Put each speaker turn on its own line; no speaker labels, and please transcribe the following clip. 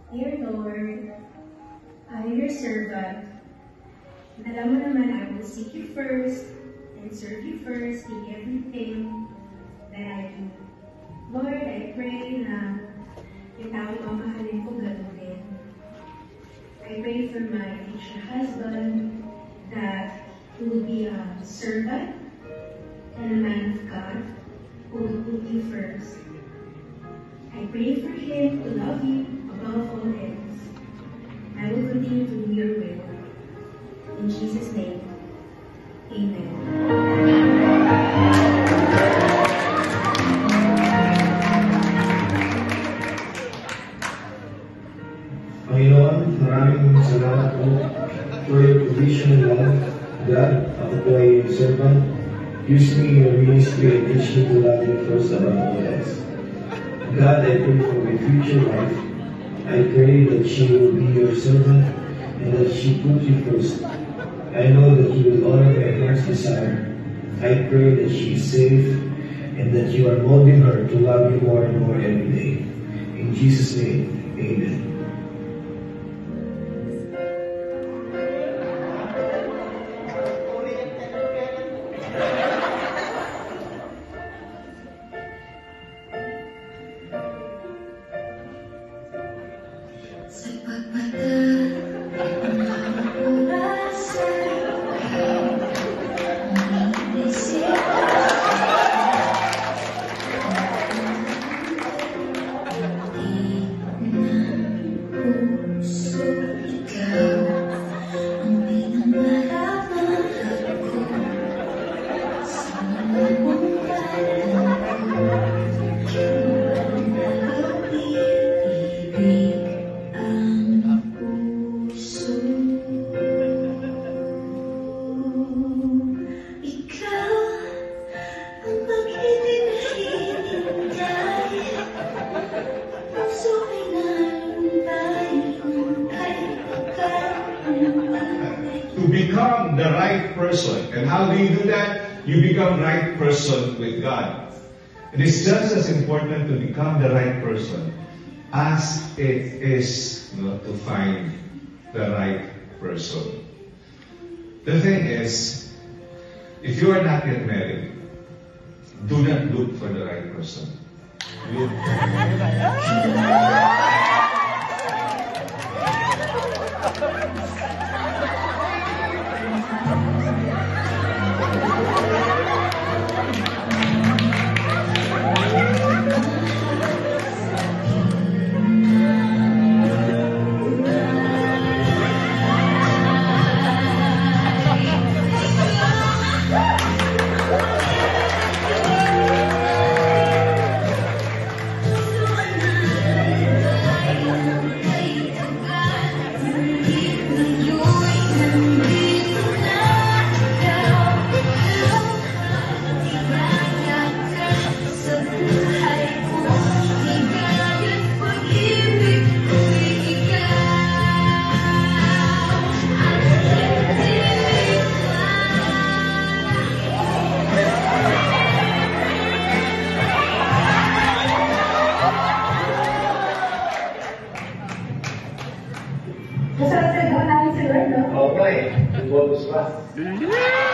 Dear Lord, your servant, alam mo naman I will seek you first and serve you first in everything that I do. Lord, I pray na yung taong mamahalin ko gagawin. I pray for my future husband that he will be a servant and a man of God who will put you first. I pray for him to love you above all else. I will continue to do your will. In Jesus' name, Amen.
Panginoon, maraming salamat po for your provision and love. God, ako po ay yung servant. Use me in your ministry and teach me to love you first above all else. God, I pray for my future wife. I pray that she will be your servant and that she put you first. I know that you will honor my heart's desire. I pray that she is safe and that you are molding her to love you more and more every day. In Jesus' name, Amen.
Sa pagpagal ang mga oras ang inisip di ng puso ikaw ang pinangarap-narap ko sa mga mong kalan ko walang nag-ibig
to become the right person. And how do you do that? You become right person with God. It is just as important to become the right person as it is to find the right person. The thing is, if you are not yet married, do not look for the right person. Look for
Masarap na namin si Lord, no?
Okay, bonus pa.